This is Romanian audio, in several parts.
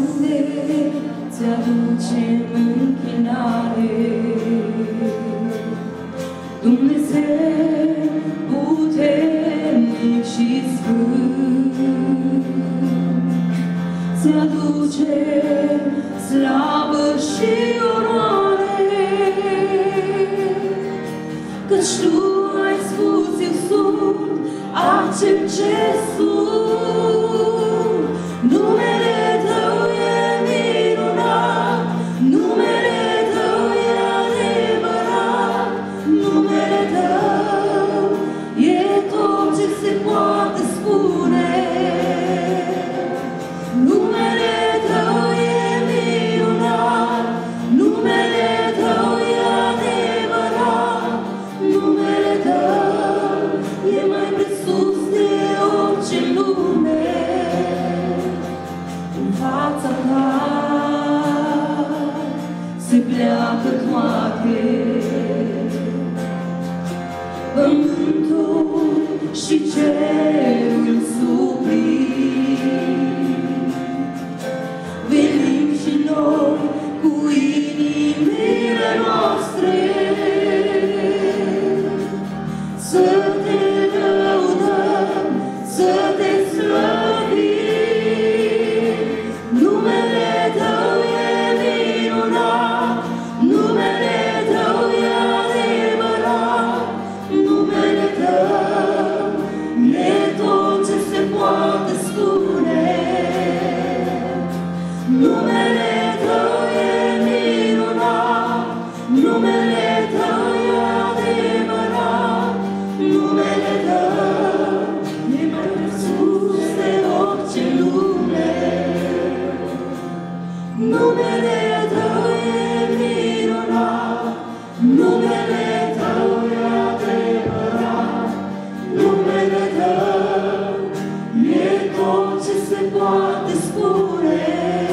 unde ți-aducem închinare. Dumnezeu puternic și sfânt, ți-aducem slavă și onoare, căci Tu ai spus, eu sunt acel ce sunt. Numele Tău e minunat, numele Tău e adevărat, numele Tău e tot ce se poate spune. Numele Tău e minunat, numele Tău e adevărat, numele Tău e mai presus de orice lume. În fața Ta se pleacă toate, pământul și cerul sublim. Venim și noi cu inimile noastre să Te lăudăm, să Te slăvim. Numele Tău e minunat, numele Tău e adevărat, numele Tău e tot ce se poate spune. Numele Tău e minunat, numele Tău e adevărat, numele Tău e mai presus de orice lume. Numele Tău e minunat, numele Tău e adevărat, numele Tău e tot ce se poate spune.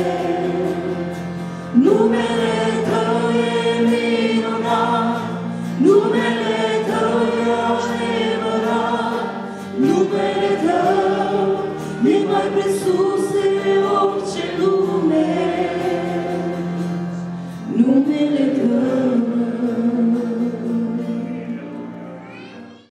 Numele Tău e minunat, numele Tău e adevărat, numele Tău e mai presus